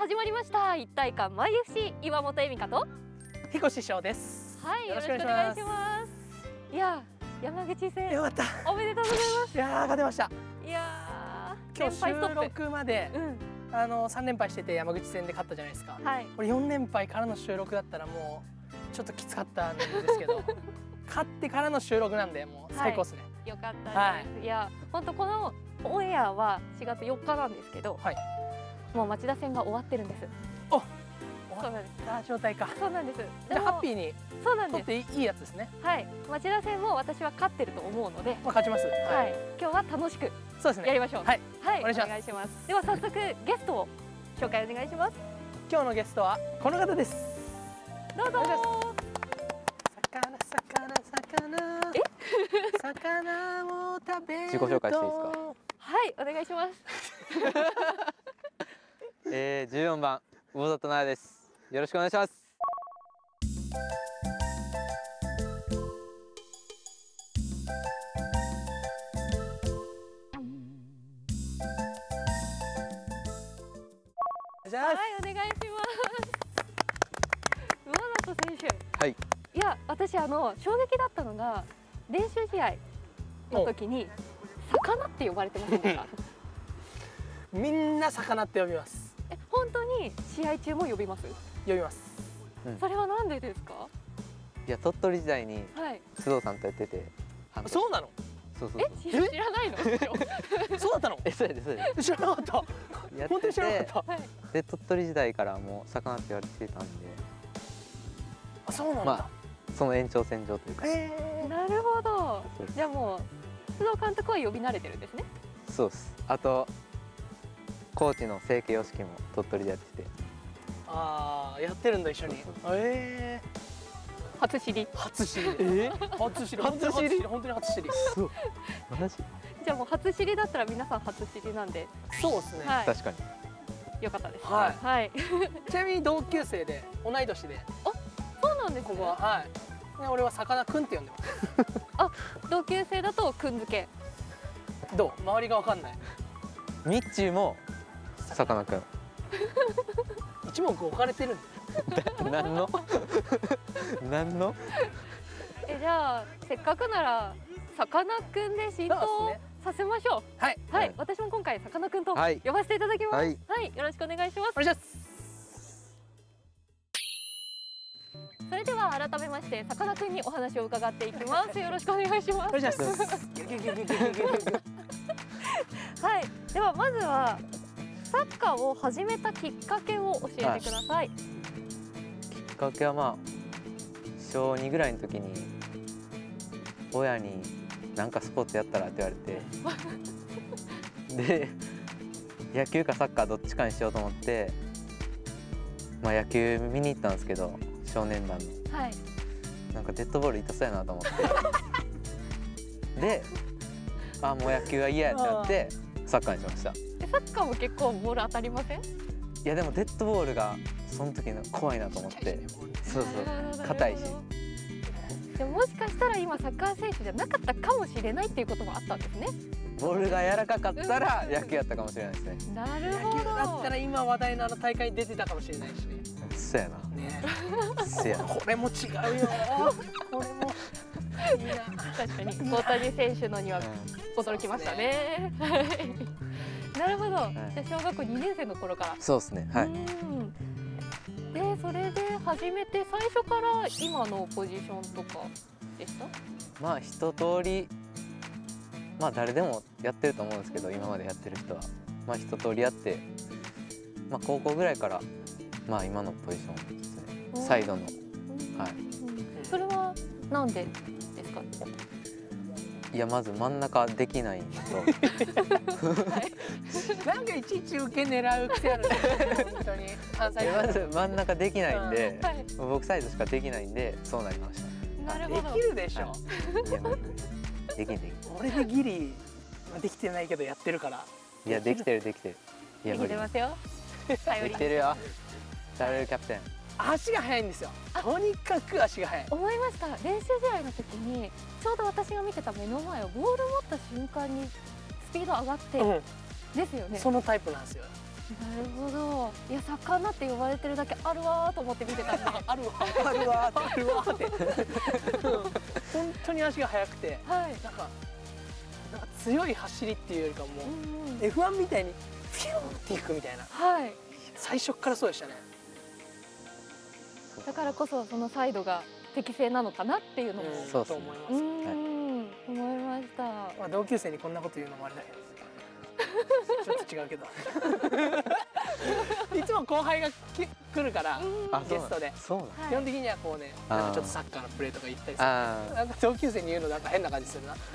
始まりました一体感マイ FC 岩本恵美香と彦師匠です。 はい、よろしくお願いします。いや山口戦よかった。 おめでとうございます。 いやー勝てました。 いや今日収録まで、3連敗してて山口戦で勝ったじゃないですか。 はい、 これ4連敗からの収録だったらもうちょっときつかったんですけど勝ってからの収録なんでもう最高ですね。 よかったです。いや本当このオンエアは4月4日なんですけど、もう町田戦が終わってるんです。そうなんです。 状態か。 そうなんです。 でハッピーに取っていいやつですね。 はい、町田戦も私は勝ってると思うので、 勝ちます。 はい、今日は楽しくやりましょう。はい、お願いします。では早速ゲストを紹介お願いします。 今日のゲストはこの方です。 どうぞ。 魚を食べると。 自己紹介していいですか。 はい、お願いします。 14番魚里奈です。よろしくお願いします。 はい、お願いします。魚里選手。 はい。 いや、私衝撃だったのが練習試合の時に魚って呼ばれてませんでした？ みんな魚って呼びます。 本当に試合中も呼びます？ 呼びます。 それはなんでですか？ いや鳥取時代に須藤さんとやってて。 そうなの？ そうそう。 知らないの？ そうだったの？ そうやでそうやで。 知らなかった。本当に知らなかった。 で鳥取時代からもう魚って言われてたんで。 あ、そうなんだ。 その延長線上というか。 なるほど。じゃあもう須藤監督は呼び慣れてるんですね。 そうです。あとコーチの清家良樹も鳥取でやってて。 ああ、やってるんだ一緒に。 初知り。 初知り。初知り。本当に初知り。 そう。マジ。 じゃあもう初知りだったら皆さん初知りなんで。 そうですね。 確かに。 よかったです。 はい。ちなみに同級生で同い年で。 あ、そうなんですね。 ここははい。俺はさかなクンって呼んでます。 あ、同級生だとくんづけ。 どう？周りがわかんない。 ミッチーもさかなクン。 一目置かれてるんだ。何の？何の？ じゃあせっかくならさかなクンで浸透させましょう。はい。はい。私も今回さかなクンと呼ばせていただきます。はい。よろしくお願いします。 お願いします。 それでは改めましてさかなクンにお話を伺っていきます。よろしくお願いします。 お願いします。 はい。ではまずはサッカーを始めたきっかけを教えてください。 きっかけは小2ぐらいの時に親になんかスポーツやったらって言われてで野球かサッカーどっちかにしようと思って野球見に行ったんですけど少年団の、なんかデッドボール痛そうやなと思ってでもう野球は嫌やってなってサッカーにしました。 サッカーも結構ボール当たりません？いやでもデッドボールがその時の怖いなと思って。そうそう硬いし。 でももしかしたら今サッカー選手じゃなかったかもしれないっていうこともあったんですね。 ボールが柔らかかったら野球やったかもしれないですね。 なるほど。 野球だったら今話題の大会に出てたかもしれないしね。 そうやな。そうやな。 これも違うよ。これもいいな。 確かに大谷選手のには驚きましたね。なるほど。じゃあ小学校2年生の頃から。 そうですね。はい。 でそれで始めて最初から今のポジションとかでした？ 一通り誰でもやってると思うんですけど今までやってる人は一通りやって高校ぐらいから今のポジションですね。サイドの。はい。 それはなんでですか？ いやまず真ん中できないのとなんかいちいち受け狙う癖あるね。本当にまず真ん中できないんで、僕サイドしかできないんでそうなりました。 なるほど。 できるでしょ。 できん。 俺でギリできてないけどやってるから。 いやできてる。 できてますよ。 できてるよ。頼れるキャプテン。 足が速いんですよ。とにかく足が速い。 思いました。練習試合の時にちょうど私が見てた目の前をボール持った瞬間にスピード上がって、ですよね。 そのタイプなんですよ。 るほど。いや、魚って呼ばれてるだけあるわーと思って見てたんで。 あるわあるわあるわって本当に足が速くて、はい、なんか強い走りっていうよりかも、F1 みたいにフィューっていくみたいな、はい、最初からそうでしたね。 だからこそそのサイドが適正なのかなっていうのもそうと思います。 思いました。 まあ同級生にこんなこと言うのもあれだけどちょっと違うけどいつも後輩が来るからゲストで基本的にはこうね、なんかちょっとサッカーのプレーとか言ったりする。なんか同級生に言うのなんか変な感じするな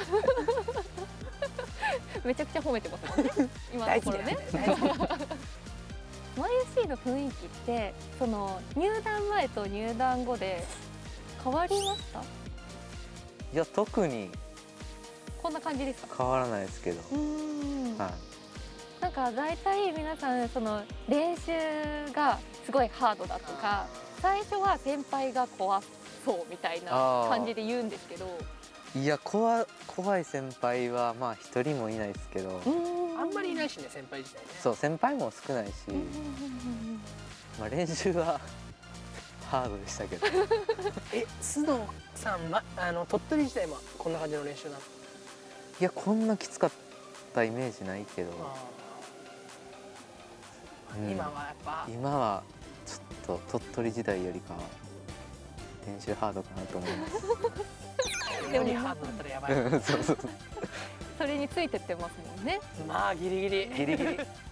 めちゃくちゃ褒めてますもんね今のところね。YFC の雰囲気ってその入団前と入団後で変わりました？ いや特にこんな感じですか？ 変わらないですけど、 はい、なんか大体皆さんその練習がすごいハードだとか、最初は先輩が怖そうみたいな感じで言うんですけど、 いや怖い先輩はまあ一人もいないですけど、 あんまりいないしね、先輩自体ね。 そう、先輩も少ないし、まあ練習はハードでしたけど須藤さん、鳥取自体もこんな感じの練習なの？ いや、こんなきつかったイメージないけど、 今はやっぱ今はちょっと鳥取時代よりかは練習ハードかなと思いますよりハードだったらやばいそうそれについてってますもんね。 まあギリギリ